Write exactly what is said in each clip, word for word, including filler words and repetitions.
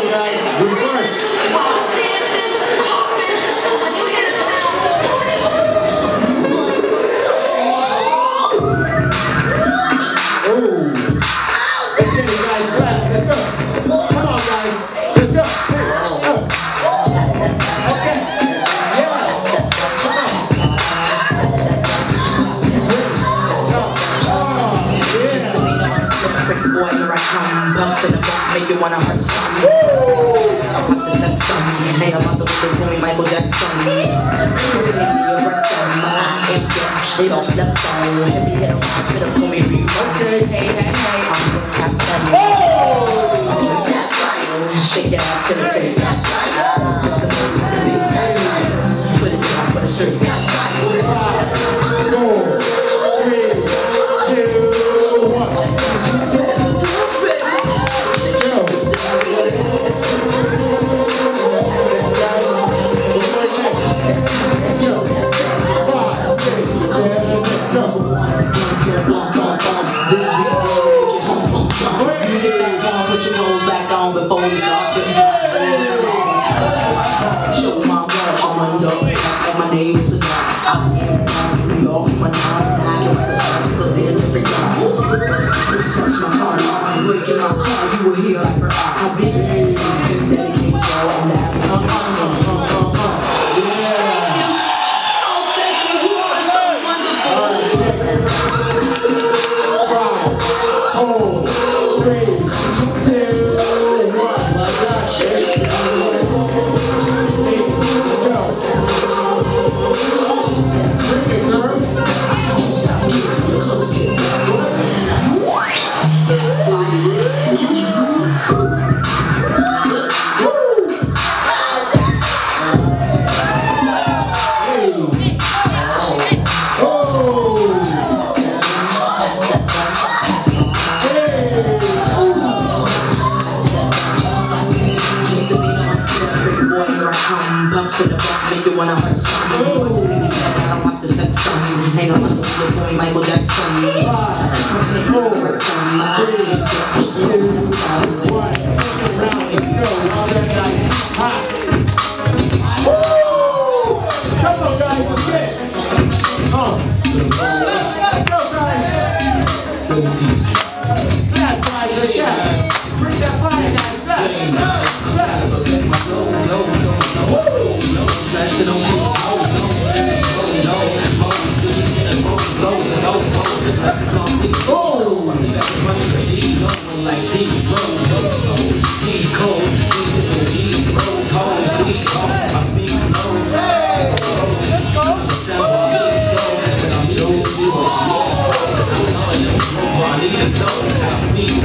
guys. Who's first? Make you wanna hurt something. I'm about to set something. Hang about the window, call me Michael Jackson. They don't step on. Heavy hit a hospital, call me Reed. Okay, hey, hey, hey, I'm what's happening. Oh, that's right. Shake your ass to the state. That's right. It's the most of the beat. That's right. Put it down for the street. That's right. Five, four, three, two, one. Before we start the show my work on the and my name is a guy. I'm here in New York, my time, and I can write a song, put it every time. Touch my car, I'm breaking my car, you will hear like her. I've been since dedicated to all on that. Make you wanna hurt something. I'm about to set something. Hang on, I'm going Michael Jackson. Five, four, three, two, one. Round it, go. All that guy hot. Woo! Come on, guys, let's get it. Oh. Let's go, guys. Yeah, guys, yeah. Bring that fire, guys. He's cold, he's so he's road home, sweet home, I speak slow. Let's go. When I'm new, it's all I know, I need is dope, I speak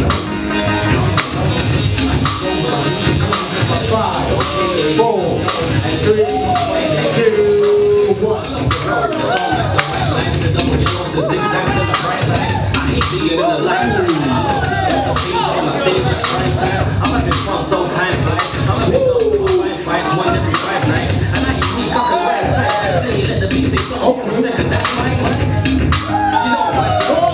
Five, four, three, two, one. That's all like the white lights, the double yellows, the zigzags and the bright lights. I hate being in the light. On the stage at prime time, I'm having fun, so time flies. I'm having up some five fights, one every five nights. And I eat meat, cock and rag time. That's it, let the beat say so. For a second, that's fine, like. You know what I say?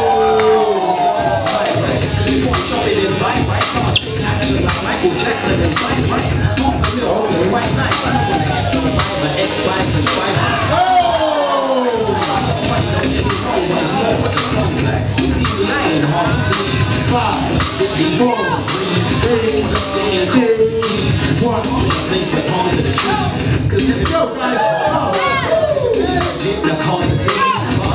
Cause before I'm shopping in five bites, I'm gonna take action like Michael Jackson in five bites. Half a mil, only quite nice. I'm gonna get some five, but X five and five bites. Oh! Don't get me wrong, but it's more what the song's like. You see me, I ain't hard to please. Five, four, three, two, one. Place my palms in the trees. Cause if you go, guys, that's hard to be.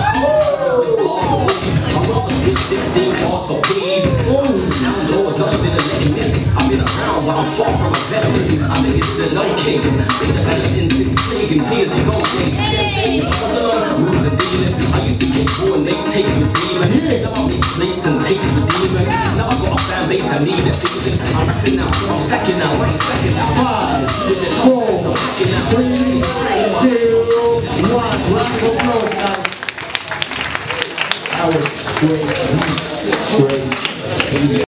I'm rocking spit sixteen balls for peace. Outdoors, nothing been a letting in. I've been around, but I'm far from a veteran. I make it to the no kings. Been developing since plague and pay as you go things. Moves and dealing. I used to get coordinate takes with demon. Now I make plates and tapes for demon. Now I got a fan base, I need a feeling. I'm rapping now, so I'm stacking now. I ain't stacking now. Five, four, three, two, one. Round of applause, guys. That was great.